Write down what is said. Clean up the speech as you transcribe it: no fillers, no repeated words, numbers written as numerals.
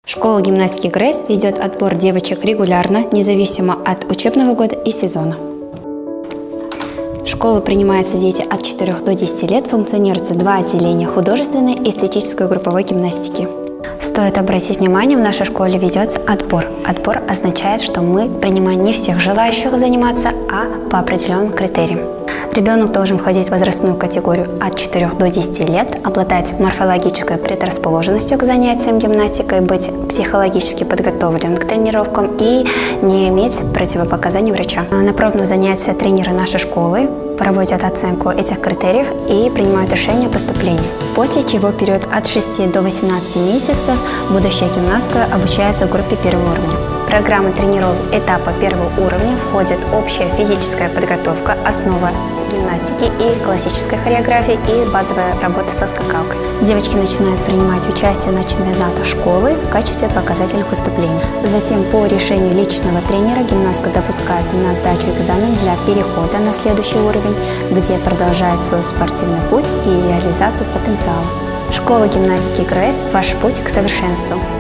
Школа гимнастики ГРЭС ведет отбор девочек регулярно, независимо от учебного года и сезона. В школу принимаются дети от 4 до 10 лет, функционируют два отделения – художественной и эстетической групповой гимнастики. Стоит обратить внимание, в нашей школе ведется отбор. Отбор означает, что мы принимаем не всех желающих заниматься, а по определенным критериям. Ребенок должен входить в возрастную категорию от 4 до 10 лет, обладать морфологической предрасположенностью к занятиям гимнастикой, быть психологически подготовленным к тренировкам и не иметь противопоказаний врача. На пробном занятии тренеры нашей школы проводят оценку этих критериев и принимают решение о поступлении. После чего в период от 6 до 18 месяцев будущая гимнастка обучается в группе первого уровня. В программу тренировок этапа первого уровня входит общая физическая подготовка, основа гимнастики и классической хореографии и базовая работа со скакалкой. Девочки начинают принимать участие на чемпионатах школы в качестве показательных выступлений. Затем по решению личного тренера гимнастка допускается на сдачу экзамена для перехода на следующий уровень, где продолжает свой спортивный путь и реализацию потенциала. Школа гимнастики ГРЭС – ваш путь к совершенству.